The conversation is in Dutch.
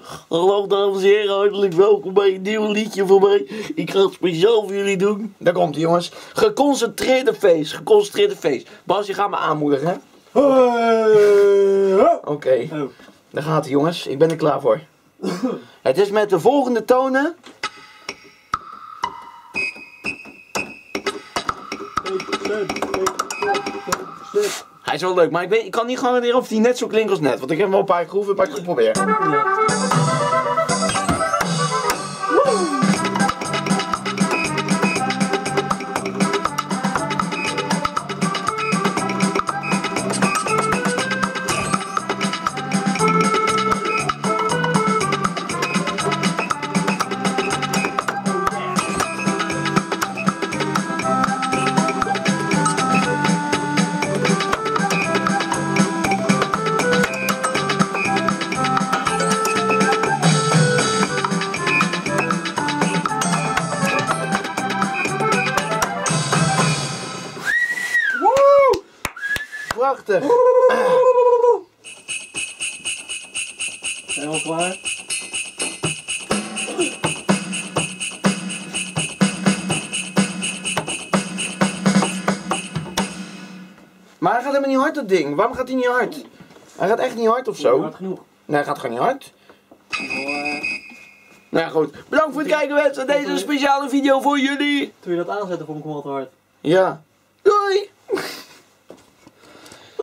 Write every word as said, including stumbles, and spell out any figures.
Hallo dames en heren, hartelijk welkom bij een nieuw liedje voor mij. Ik ga het speciaal voor jullie doen. Daar komt ie jongens. Geconcentreerde feest, geconcentreerde feest. Bas, je gaat me aanmoedigen, hè? Oké, okay. Oh. Daar gaat hij jongens, ik ben er klaar voor. Het is met de volgende tonen. Hij is wel leuk, maar ik, weet, ik kan niet garanderen of hij net zo klinkt als net. Want ik heb hem wel een paar keer geoefend, een paar keer geprobeerd. Ja. Prachtig. Zijn we al klaar? Maar hij gaat helemaal niet hard, dat ding. Waarom gaat hij niet hard? Hij gaat echt niet hard of zo. Hard genoeg. Nee, hij gaat gewoon niet hard. Nou ja, goed. Bedankt voor het kijken mensen. Deze speciale video voor jullie. Toen je dat aanzette vond ik hem wel te hard. Ja. Doei.